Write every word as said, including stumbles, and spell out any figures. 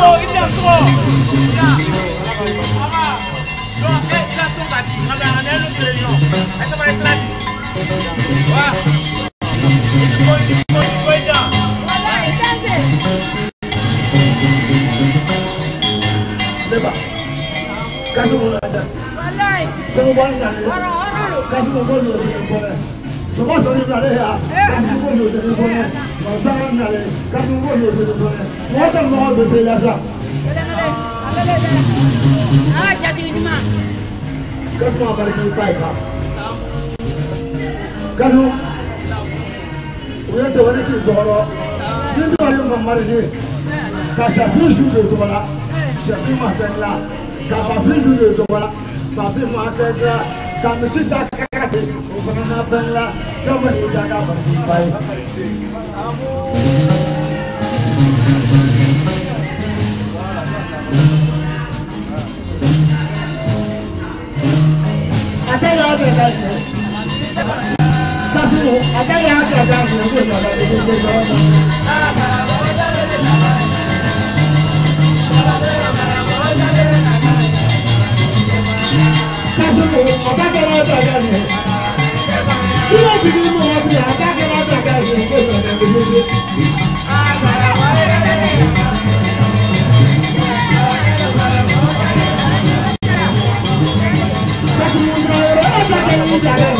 trop, il vient trop. Non, c'est ça son bâti. On va aller à l'autre réunion. Est-ce que va être là? Voilà. Il faut, il faut, il faut être là. Voilà, il est c'est pas. Quand on va là. Voilà. C'est bon là. Voilà, voilà. Quand on va là, c'est bon. Je pense qu'on est allé à. Quand on va là, c'est bon. On s'en va aller. Quand on va là, c'est bon. Moi, je m'en vais de là. Ah, j'ai dit une main. Quand on va aller pas ça. Quand on on est devant qui dort. Nous doit aller marier. Quand j'ai vu jouer de voilà. J'ai vu ma fête là. Quand ma fille joue de voilà. Ma fille m'a fait là. Quand je suis à Kakate, on va en appeler là. Comme il y a là, on va y Thank you.